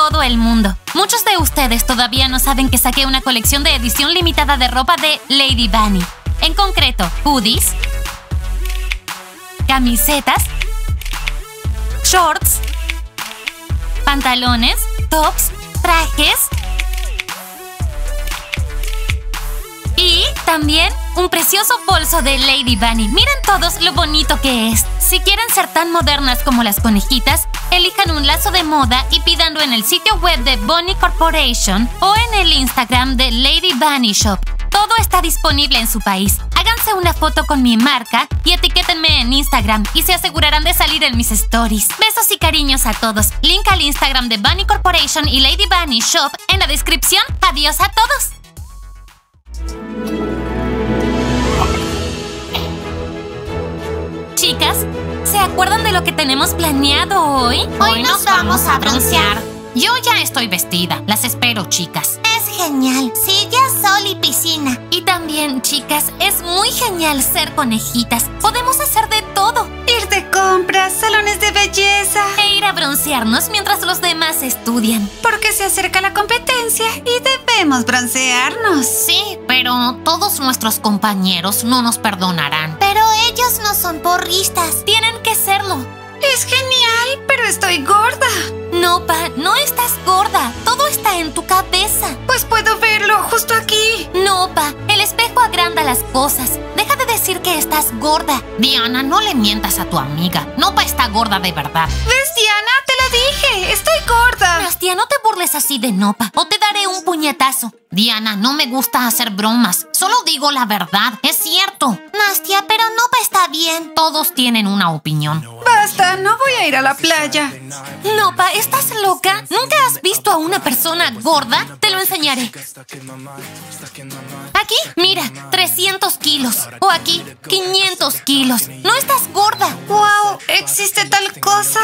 todo el mundo. Muchos de ustedes todavía no saben que saqué una colección de edición limitada de ropa de Lady Bunny. En concreto, hoodies, camisetas, shorts, pantalones, tops, trajes y también un precioso bolso de Lady Bunny. Miren todos lo bonito que es. Si quieren ser tan modernas como las conejitas, elijan un lazo de moda y pídanlo en el sitio web de Bunny Corporation o en el Instagram de Lady Bunny Shop. Todo está disponible en su país. Háganse una foto con mi marca y etiquétenme en Instagram y se asegurarán de salir en mis stories. Besos y cariños a todos. Link al Instagram de Bunny Corporation y Lady Bunny Shop en la descripción. Adiós a todos. Chicas, ¿se acuerdan de lo que tenemos planeado hoy? Hoy nos vamos a broncear. Yo ya estoy vestida. Las espero, chicas. Es genial. Silla, sol y piscina. Y también, chicas, es muy genial ser conejitas. Podemos hacer de todo. Ir de compras, salones de belleza. E ir a broncearnos mientras los demás estudian. Porque se acerca la competencia y debemos broncearnos. Sí, pero todos nuestros compañeros no nos perdonarán. Pero ellos no son porristas. Tienen que serlo. Es genial, pero estoy gorda. No, Pa, no estás gorda. Todo está en tu cabeza. Pues puedo verlo justo aquí. No, Pa, el espejo agranda las cosas. Deja de decir que estás gorda. Diana, no le mientas a tu amiga. Nopa está gorda de verdad. ¿Ves, Diana? Te lo dije. Estoy gorda. Nastia, no te burles así de Nopa o te daré un puñetazo. Diana, no me gusta hacer bromas. Solo digo la verdad. Es cierto. Nastia, pero Nopa está bien. Todos tienen una opinión. Basta, no voy a ir a la playa. Nopa, ¿estás loca? ¿Nunca has visto a una persona gorda? Te lo enseñaré. Aquí, mira, 300 kilos. O aquí, 500 kilos. No estás gorda. ¡Wow! ¿Existe tal cosa?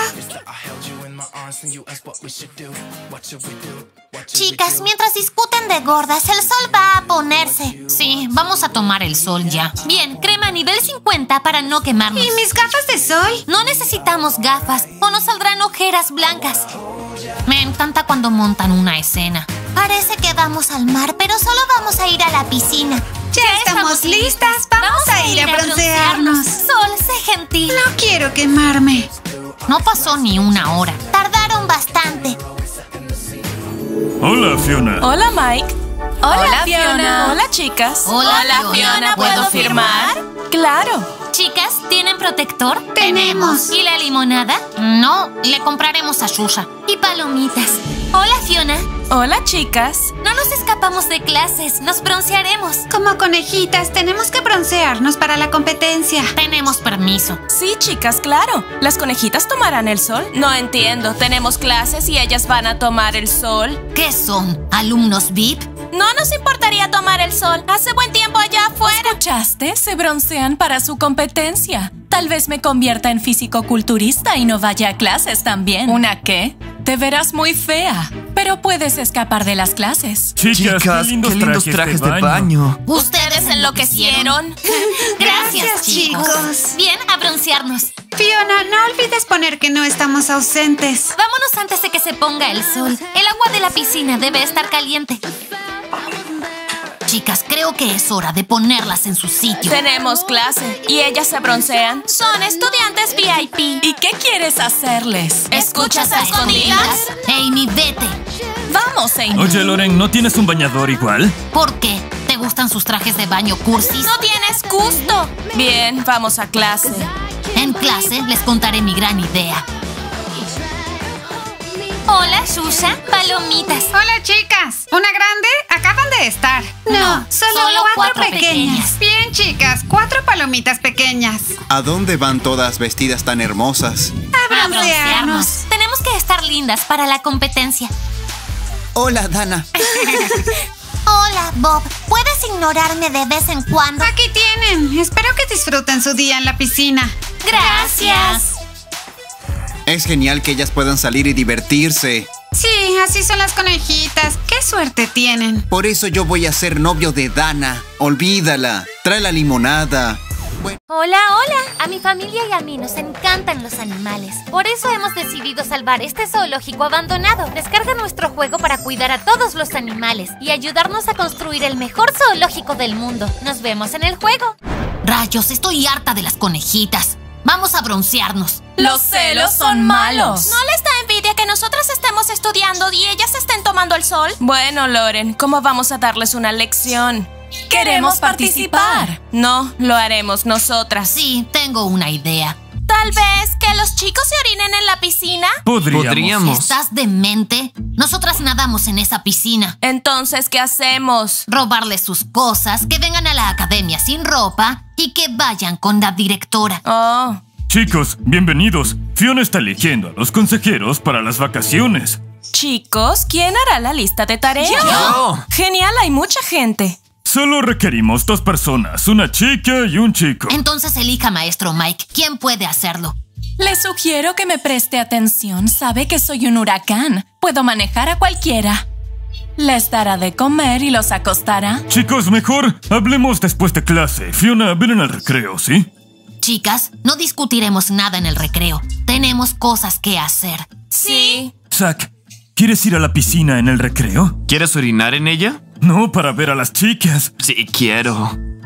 Chicas, mientras discuten de gordas, el sol va a ponerse. Sí, vamos a tomar el sol ya. Bien, crema nivel 50 para no quemarnos. ¿Y mis gafas de sol? No necesitamos gafas o nos saldrán ojeras blancas. Me encanta cuando montan una escena. Parece que vamos al mar, pero solo vamos a ir a la piscina. Ya estamos listas. Vamos a ir a broncearnos. Sol, sé gentil. No quiero quemarme. No pasó ni una hora. Tardaron bastante. Hola, Fiona. Hola, Mike. Hola, Fiona. Hola, chicas. Hola, Fiona. ¿Puedo firmar? Claro. Chicas, ¿tienen protector? Tenemos. ¿Y la limonada? No, le compraremos a Shusha. Y palomitas. Hola, Fiona. Hola, chicas. No nos escapamos de clases, nos broncearemos. Como conejitas, tenemos que broncearnos para la competencia. Tenemos permiso. Sí, chicas, claro. ¿Las conejitas tomarán el sol? No entiendo. Tenemos clases y ellas van a tomar el sol. ¿Qué son? ¿Alumnos VIP? No nos importaría tomar el sol. Hace buen tiempo allá afuera. ¿Escuchaste? Se broncean para su competencia. Tal vez me convierta en fisicoculturista y no vaya a clases también. ¿Una qué? Te verás muy fea, pero puedes escapar de las clases. Chicas, qué lindos trajes de baño. ¿Ustedes enloquecieron? Gracias, chicos. Bien, a broncearnos. Fiona, no olvides poner que no estamos ausentes. Vámonos antes de que se ponga el sol. El agua de la piscina debe estar caliente. Chicas, creo que es hora de ponerlas en su sitio. Tenemos clase y ellas se broncean. Son estudiantes VIP. ¿Y qué quieres hacerles? ¿Escuchas a escondidas? Amy, vete. Vamos, Amy. Oye, Loren, ¿no tienes un bañador igual? ¿Por qué? ¿Te gustan sus trajes de baño cursis? No tienes gusto. Bien, vamos a clase. En clase les contaré mi gran idea. Hola, Shusha. Palomitas. Hola, chicas. ¿Una grande? Acaban de estar. No, solo cuatro pequeñas. Bien, chicas, 4 palomitas pequeñas. ¿A dónde van todas vestidas tan hermosas? A broncearnos. Tenemos que estar lindas para la competencia. Hola, Dana. Hola, Bob. ¿Puedes ignorarme de vez en cuando? Aquí tienen. Espero que disfruten su día en la piscina. Gracias. Es genial que ellas puedan salir y divertirse. Sí, así son las conejitas. ¡Qué suerte tienen! Por eso yo voy a ser novio de Dana. Olvídala. Trae la limonada. Hola, hola. A mi familia y a mí nos encantan los animales. Por eso hemos decidido salvar este zoológico abandonado. Descarga nuestro juego para cuidar a todos los animales y ayudarnos a construir el mejor zoológico del mundo. Nos vemos en el juego. Rayos, estoy harta de las conejitas. Vamos a broncearnos. Los celos son malos. ¿No les da envidia que nosotras estemos estudiando y ellas estén tomando el sol? Bueno, Loren, ¿cómo vamos a darles una lección? ¡Queremos participar! No, lo haremos nosotras. Sí, tengo una idea. Tal vez que los chicos se orinen en la piscina. Podríamos. ¿Estás demente? Nosotras nadamos en esa piscina. Entonces, ¿qué hacemos? Robarles sus cosas, que vengan a la academia sin ropa y que vayan con la directora. Oh. Chicos, bienvenidos. Fiona está eligiendo a los consejeros para las vacaciones. Chicos, ¿quién hará la lista de tareas? ¡Yo! Genial, hay mucha gente. Solo requerimos 2 personas, una chica y un chico. Entonces elija maestro Mike. ¿Quién puede hacerlo? Le sugiero que me preste atención. Sabe que soy un huracán. Puedo manejar a cualquiera. Les dará de comer y los acostará. Chicos, mejor hablemos después de clase. Fiona, ven al recreo, ¿sí? Chicas, no discutiremos nada en el recreo. Tenemos cosas que hacer. Sí. Zack, ¿quieres ir a la piscina en el recreo? ¿Quieres orinar en ella? No, para ver a las chicas. Sí, quiero.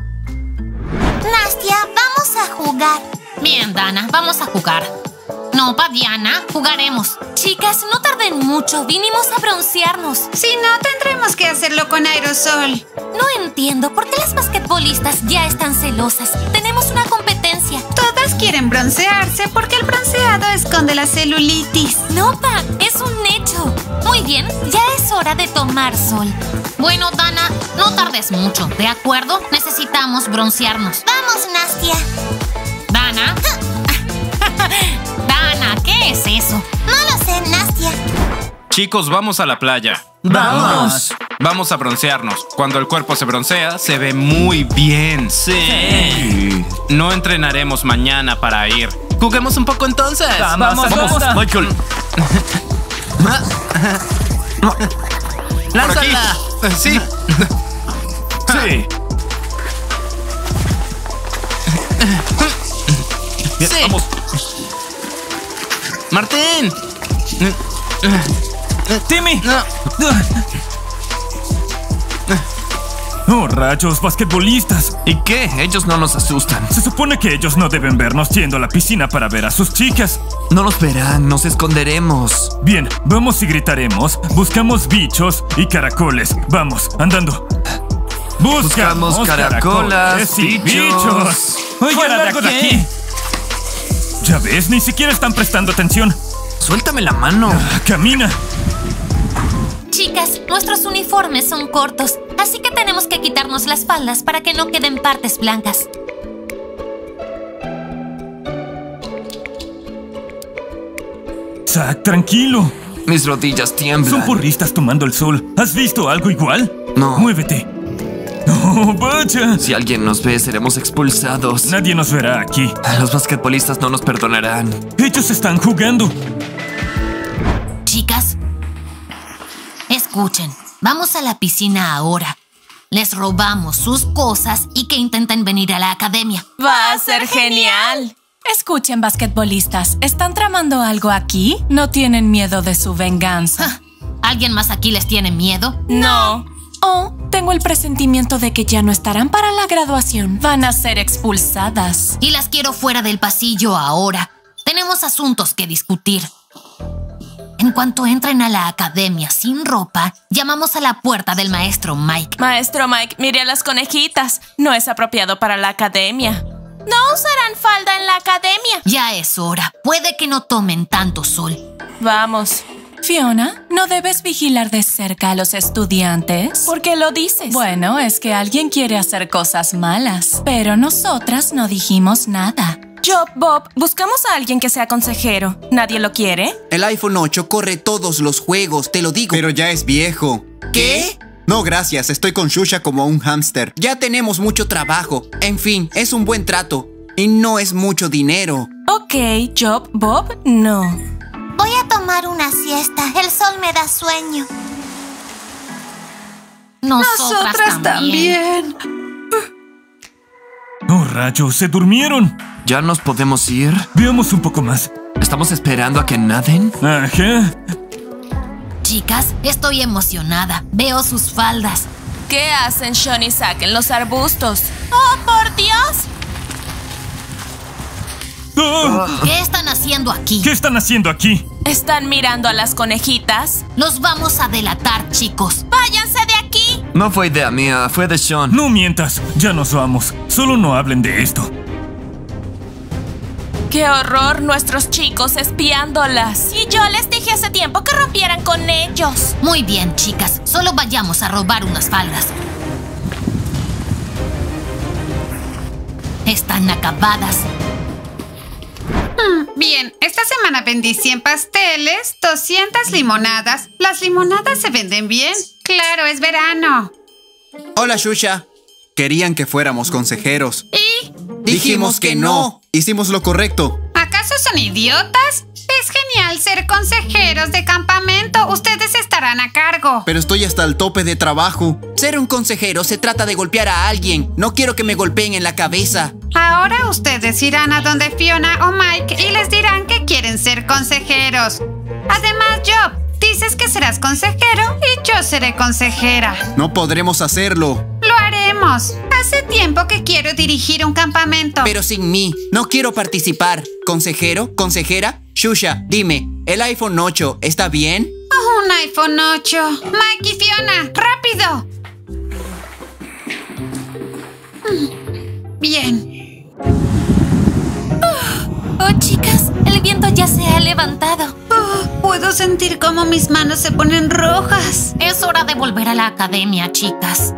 Nastia, vamos a jugar. Bien, Dana, vamos a jugar. No, Diana, jugaremos. Chicas, no tarden mucho. Vinimos a broncearnos. Si no, tendremos que hacerlo con aerosol. No entiendo por qué las basquetbolistas ya están celosas. Tenemos una competencia. Todas quieren broncearse porque el bronceado esconde la celulitis. No, Pa, es un hecho. Muy bien, ya es hora de tomar sol. Bueno, Dana, no tardes mucho, ¿de acuerdo? Necesitamos broncearnos. Vamos, Nastia. Dana. Dana, ¿qué es eso? No lo sé, Nastia. Chicos, vamos a la playa. ¡Vamos! Vamos a broncearnos. Cuando el cuerpo se broncea, se ve muy bien. Sí. No entrenaremos mañana para ir. Juguemos un poco entonces. Vamos, Michael. ¡Lánzala! Sí. Sí. Bien, Sí. vamos. Martín. ¡Timmy! No. ¡Oh, rayos, basquetbolistas! ¿Y qué? Ellos no nos asustan. Se supone que ellos no deben vernos yendo a la piscina para ver a sus chicas. No nos verán, nos esconderemos. Bien, vamos y gritaremos. Buscamos bichos y caracoles. Vamos, andando. Buscamos caracolas, y bichos. ¡Oigan, algo de aquí! Ya ves, ni siquiera están prestando atención. Suéltame la mano. ¡Camina! Chicas, nuestros uniformes son cortos, así que tenemos que quitarnos las faldas para que no queden partes blancas. Zack, tranquilo. Mis rodillas tiemblan. Son porristas tomando el sol. ¿Has visto algo igual? No. Muévete. ¡Oh, vaya! Si alguien nos ve, seremos expulsados. Nadie nos verá aquí. Los basquetbolistas no nos perdonarán. Ellos están jugando. Chicas, escuchen. Vamos a la piscina ahora. Les robamos sus cosas y que intenten venir a la academia. Va a ser genial. Escuchen, basquetbolistas, ¿están tramando algo aquí? ¿No tienen miedo de su venganza? ¿Alguien más aquí les tiene miedo? No. Oh, tengo el presentimiento de que ya no estarán para la graduación. Van a ser expulsadas. Y las quiero fuera del pasillo ahora. Tenemos asuntos que discutir. En cuanto entren a la academia sin ropa, llamamos a la puerta del maestro Mike. Maestro Mike, mire a las conejitas. No es apropiado para la academia. No usarán falda en la academia. Ya es hora. Puede que no tomen tanto sol. Vamos. Fiona, ¿no debes vigilar de cerca a los estudiantes? ¿Por qué lo dices? Bueno, es que alguien quiere hacer cosas malas. Pero nosotras no dijimos nada. Bob, buscamos a alguien que sea consejero. ¿Nadie lo quiere? El iPhone 8 corre todos los juegos, te lo digo. Pero ya es viejo. ¿Qué? No, gracias. Estoy con Shusha como un hámster. Ya tenemos mucho trabajo. En fin, es un buen trato. Y no es mucho dinero. Ok, Bob, no. Voy a tomar una siesta. El sol me da sueño. Nosotras también. Oh, rayos, se durmieron. ¿Ya nos podemos ir? Veamos un poco más. ¿Estamos esperando a que naden? Ajá. Chicas, estoy emocionada. Veo sus faldas. ¿Qué hacen Sean y Zack en los arbustos? ¡Oh, por Dios! Oh, ¿Qué están haciendo aquí? ¿qué están haciendo aquí? ¿Están mirando a las conejitas? Los vamos a delatar, chicos. ¡Váyanse de aquí! No fue idea mía, fue de Sean. No mientas, ya nos vamos. Solo no hablen de esto. ¡Qué horror! Nuestros chicos espiándolas. Y yo les dije hace tiempo que rompieran con ellos. Muy bien, chicas. Solo vayamos a robar unas faldas. Están acabadas. Bien, esta semana vendí 100 pasteles, 200 limonadas. ¿Las limonadas se venden bien? Claro, es verano. Hola, Shusha. Querían que fuéramos consejeros. ¿Y? Dijimos que no. Hicimos lo correcto. ¿Acaso son idiotas? Es genial ser consejeros de campamento. Ustedes estarán a cargo. Pero estoy hasta el tope de trabajo. Ser un consejero se trata de golpear a alguien. No quiero que me golpeen en la cabeza. Ahora ustedes irán a donde Fiona o Mike y les dirán que quieren ser consejeros. Además, Job, dices que serás consejero y yo seré consejera. No podremos hacerlo. Lo haremos. Hace tiempo que quiero dirigir un campamento. Pero sin mí. No quiero participar. ¿Consejero? ¿Consejera? Shusha, dime, ¿el iPhone 8 está bien? Oh, un iPhone 8. Mike y Fiona, rápido. Bien. Oh, chicas, el viento ya se ha levantado. Puedo sentir cómo mis manos se ponen rojas. Es hora de volver a la academia, chicas.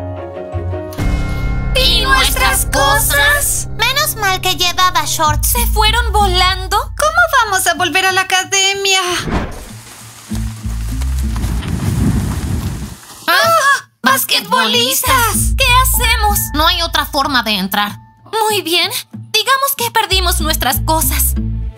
¿Y nuestras cosas? Menos mal que llevaba shorts. ¿Se fueron volando? ¿Cómo vamos a volver a la academia? ¡Basquetbolistas! ¿Qué hacemos? No hay otra forma de entrar. Muy bien. Digamos que perdimos nuestras cosas.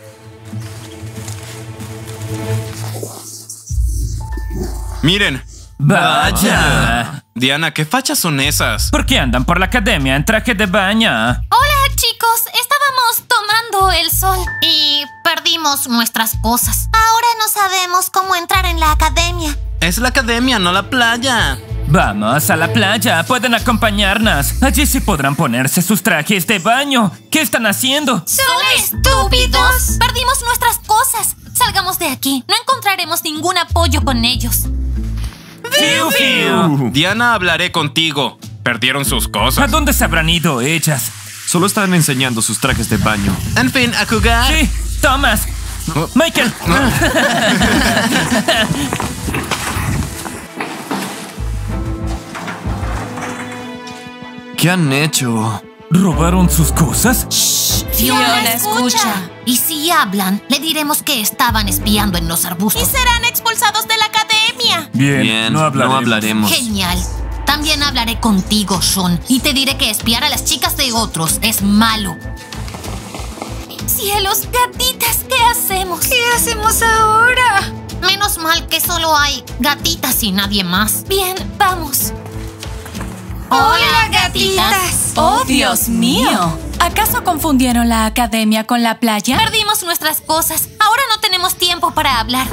Miren. Vaya. Diana, ¿qué fachas son esas? ¿Por qué andan por la academia en traje de baño? Hola, chicos. Estábamos tomando el sol. Y perdimos nuestras cosas. Ahora no sabemos cómo entrar en la academia. Es la academia, no la playa. Vamos a la playa, pueden acompañarnos. Allí sí podrán ponerse sus trajes de baño. ¿Qué están haciendo? ¡Son estúpidos! Perdimos nuestras cosas. Salgamos de aquí. No encontraremos ningún apoyo con ellos. ¡Fiu, fiu! Diana, hablaré contigo. Perdieron sus ¿A cosas. dónde se habrán ido ellas? Solo están enseñando sus trajes de baño. En fin, a jugar. Sí, Thomas. Michael. ¿Qué han hecho? ¿Robaron sus cosas? Fiona, escucha. Y si hablan, le diremos que estaban espiando en los Y arbustos. serán expulsados de la academia. Bien, no hablaremos. Genial. También hablaré contigo, Sean, y te diré que espiar a las chicas de otros es malo. ¡Cielos, gatitas! ¿Qué hacemos? ¿Qué hacemos ahora? Menos mal que solo hay gatitas y nadie más. Bien, vamos. Hola, gatitas. ¡Oh, Dios mío! ¿Acaso confundieron la academia con la playa? Perdimos nuestras cosas. Ahora no tenemos tiempo para hablar.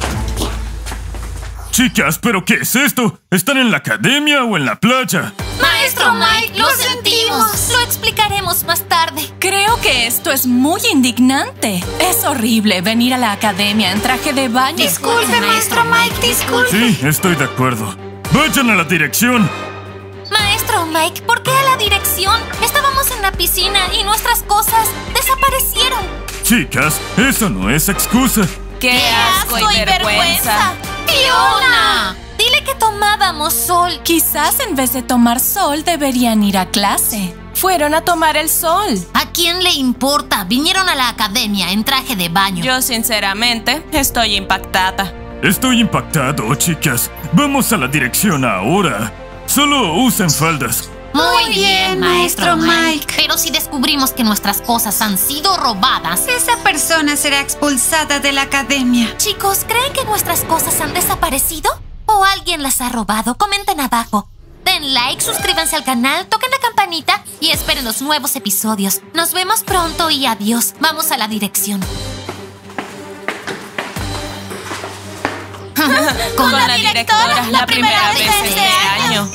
Chicas, ¿pero qué es esto? ¿Están en la academia o en la playa? Maestro Mike, lo sentimos. Lo explicaremos más tarde. Creo que esto es muy indignante. Es horrible venir a la academia en traje de baño. Disculpe, maestro Mike, disculpe. Sí, estoy de acuerdo. ¡Vayan a la dirección! Maestro Mike, ¿por qué a la dirección? Estábamos en la piscina y nuestras cosas desaparecieron. Chicas, eso no es excusa. ¡Qué asco y vergüenza! ¡Fiona! Dile que tomábamos sol. Quizás en vez de tomar sol deberían ir a clase. Fueron a tomar el sol. ¿A quién le importa? Vinieron a la academia en traje de baño. Yo sinceramente estoy impactada. Estoy impactado, chicas. Vamos a la dirección ahora. Solo usen faldas. Muy bien, maestro Mike. Pero si descubrimos que nuestras cosas han sido robadas... Esa persona será expulsada de la academia. Chicos, ¿creen que nuestras cosas han desaparecido? ¿O alguien las ha robado? Comenten abajo. Den Den like, suscríbanse al canal, toquen la campanita y esperen los nuevos episodios. Nos vemos pronto y adiós. Vamos a la dirección. Con la directora, la primera vez este año.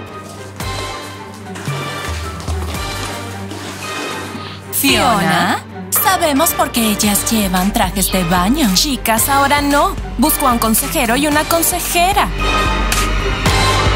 Fiona, sabemos por qué ellas llevan trajes de baño. Chicas, ahora no. Busco a un consejero y una consejera.